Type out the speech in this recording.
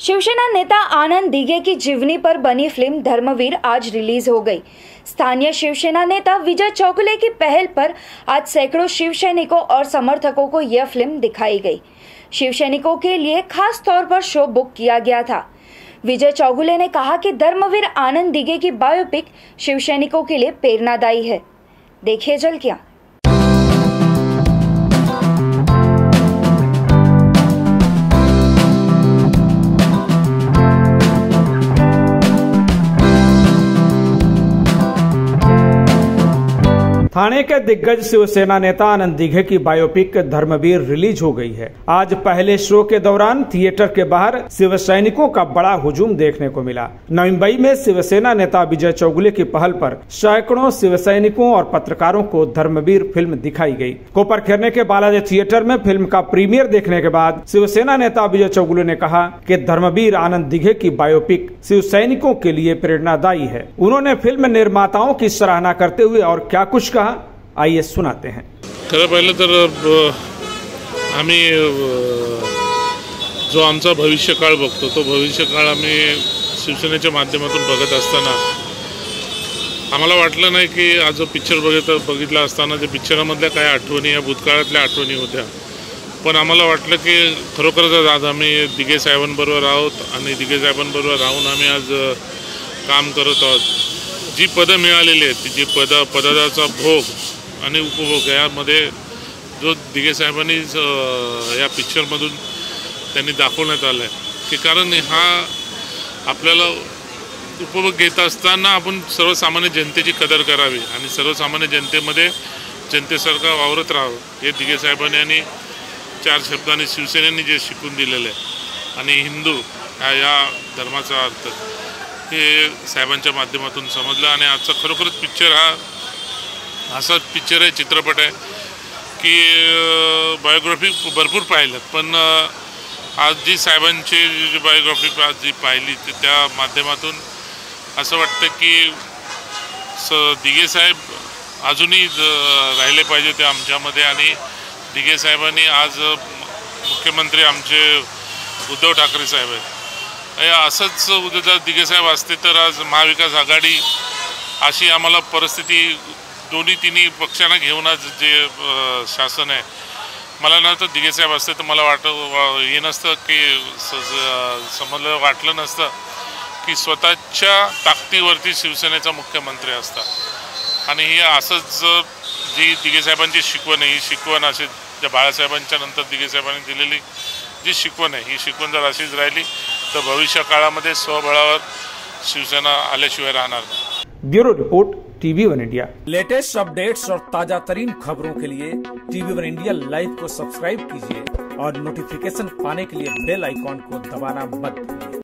शिवसेना नेता आनंद दिघे की जीवनी पर बनी फिल्म धर्मवीर आज रिलीज हो गई। स्थानीय शिवसेना नेता विजय चौगुले की पहल पर आज सैकड़ों शिवसैनिकों और समर्थकों को यह फिल्म दिखाई गई। शिवसैनिकों के लिए खास तौर पर शो बुक किया गया था। विजय चौगुले ने कहा कि धर्मवीर आनंद दिघे की बायोपिक शिवसैनिकों के लिए प्रेरणादायी है। देखिए झलकियां। ठाणे के दिग्गज शिवसेना नेता आनंद दिघे की बायोपिक धर्मवीर रिलीज हो गई है। आज पहले शो के दौरान थिएटर के बाहर शिवसैनिकों का बड़ा हुजूम देखने को मिला। नवी मुंबई में शिवसेना नेता विजय चौगुले की पहल पर सैकड़ों शिवसैनिकों और पत्रकारों को धर्मवीर फिल्म दिखाई गई। कोपरखैरने के बालाजी थिएटर में फिल्म का प्रीमियर देखने के बाद शिवसेना नेता विजय चौगुले ने कहा कि धर्मवीर आनंद दिघे की बायोपिक शिवसैनिकों के लिए प्रेरणादायी है। उन्होंने फिल्म निर्माताओं की सराहना करते हुए और क्या कुछ कहा, आइए सुनाते हैं। खरं पाहिलं तर आम्ही जो आमचा भविष्यकाळ बघतो तो भविष्यकाळ आम्ही शिवसेनेच्या माध्यमातून बघत असताना आम्हाला वाटलं नाही की आज जो पिक्चर बघितला असताना जे पिक्चरामधल्या काही आठवणी या भूतकाळातल्या आठवणी होत्या, पण आम्हाला वाटलं की खरोखरच आज आम्ही दिघे साहेबांबरोबर आहोत आणि दिघे साहेबांबरोबर राहून आम्ही आज काम करत आहोत। जी पदं मिळालेली आहेत, जी पदाचा भोग आणि उपभोग यामध्ये जो दिघे साहेबांनी या पिक्चरमधून त्यांनी दाखवण्यात आलं आहे की कारण हा आपल्याला उपभोग घेत असताना आपण सर्वसामान्य जनतेची कदर करावी आणि सर्वसामान्य जनतेमध्ये जनतेसारखं वावरत राहावं हे दिघे साहेबांनी आणि चार शब्दांनी शिवसेनेने जे शिकून दिलेलं आहे आणि हिंदू या धर्माचा अर्थ हे साहेबांच्या माध्यमातून समजलं। आणि आजचा खरोखरच पिक्चर हा असा पिक्चर आहे, चित्रपट आहे की बायोग्राफी भरपूर पाहिलं, पण आज जी साहेबांची जी बायोग्राफी आज जी पाहिली त्या माध्यमातून असं वाटतं की दिघे साहेब अजूनही राहिले पाहिजे ते आमच्यामध्ये। आणि दिघे साहेबांनी आज मुख्यमंत्री आमचे उद्धव ठाकरे साहेब आहेत। असंच उद्या दिघे साहेब असते तर आज महाविकास आघाडी अशी आम्हाला परिस्थिती दोन्ही तिन्ही पक्षांना घेऊन आज जे शासन आहे, मला ना तर दिघे साहेब असते तर मला हे नसतं की समजलं वाटलं नसतं की स्वतःच्या ताकदीवरती शिवसेनेचा मुख्यमंत्री असता। आणि हे असंच जी दिघे साहेबांची शिकवण आहे, ही शिकवण अशी ज्या बाळासाहेबांच्या नंतर दिघे साहेबांनी दिलेली जी शिकवण आहे, ही शिकवण जर अशीच राहिली तर भविष्य काळामध्ये स्वबळावर शिवसेना आल्याशिवाय राहणार नाही। Bureau report TV1 India. Latest updates और ताजा तरीन खबरों के लिए TV1 इंडिया लाइव को सब्सक्राइब कीजिए और नोटिफिकेशन पाने के लिए बेल आइकॉन को दबाना मत भूलिए।